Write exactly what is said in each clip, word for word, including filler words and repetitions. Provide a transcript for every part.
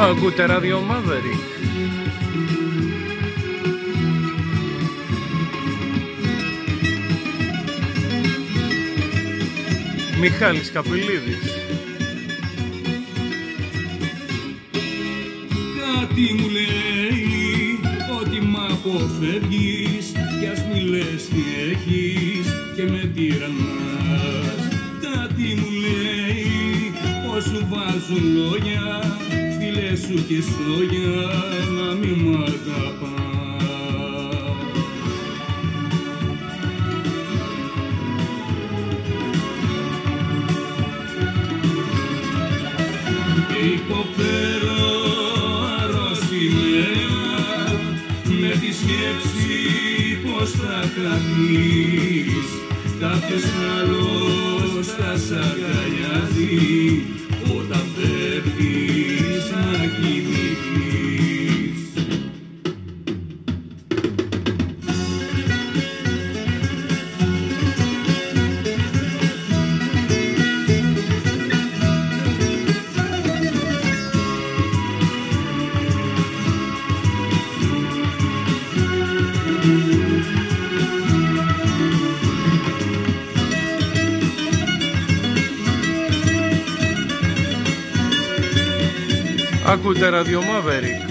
Ακούτε Radio Maverick. Μιχάλης Καπηλίδης. Κάτι μου λέει ότι μ' αποφεύγεις κι ας μη λες τι έχεις και με τυραννάς. Κάτι μου λέει πως σου βάζουν λόγια, φίλες σου και σόγια να μη μ' αγαπάς. Και υποφέρω αρρωστημένα με τη σκέψη πως θα χαθείς. Κάποιος άλλος θα σ' αγκαλιάζει όταν πέφτεις να κοιμηθείς. Ακούτε Radio Maverick.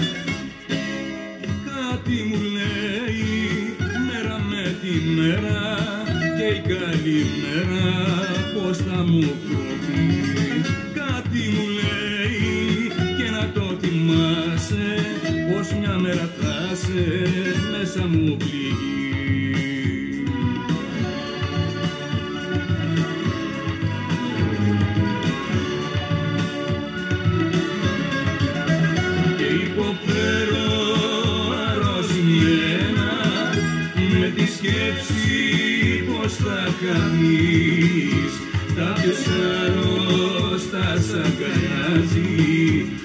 Κάτι μου λέει μέρα με τη μέρα και η καλή μέρα πως θα μου κοπεί. Κάτι μου λέει και να το θυμάσαι πως μια μέρα θα σε μέσα μου πληγεί. Υποφέρω αρρωστημένα με τη σκέψη πως θα χαθείς. Κάποιος άλλος θα σ' αγκαλιάζει